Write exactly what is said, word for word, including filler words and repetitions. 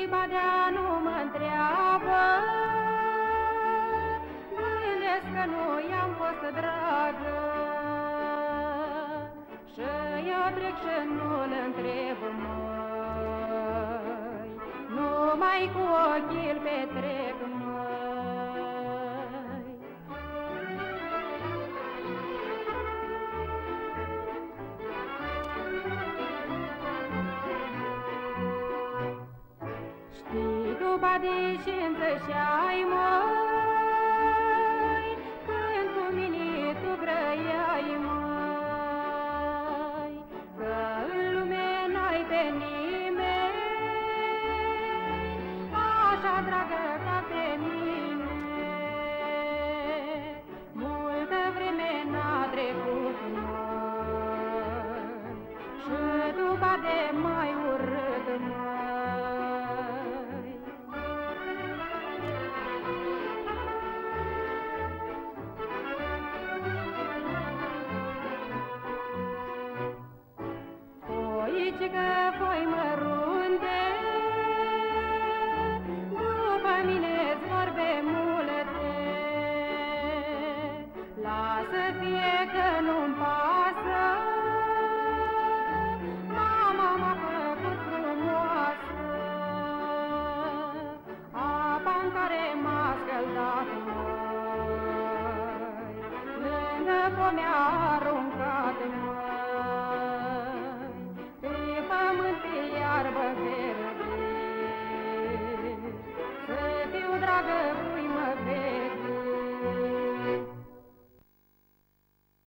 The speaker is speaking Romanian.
Badea nu mă întreabă, gândesc că nu i-am fost dragă. Și eu trec și nu-l întreb, măi, numai cu ochii îl petrec, măi. Știi tu, badișință și-ai, măi, când cu mine tu grăiai, măi, că în lume n-ai pe nimeni așa dragă ca pe mine. Multă vreme n-a trecut, măi, și tu, bade, mai urât, măi. Zici că voi mărunte, după mine-ți vorbe multe. Lasă fie că nu-mi pasă, mama m-a făcut frumoasă. Apa-n care m-a scăldat, măi, lângă pomea aruncat, măi. Iarbă verde, să fiu dragă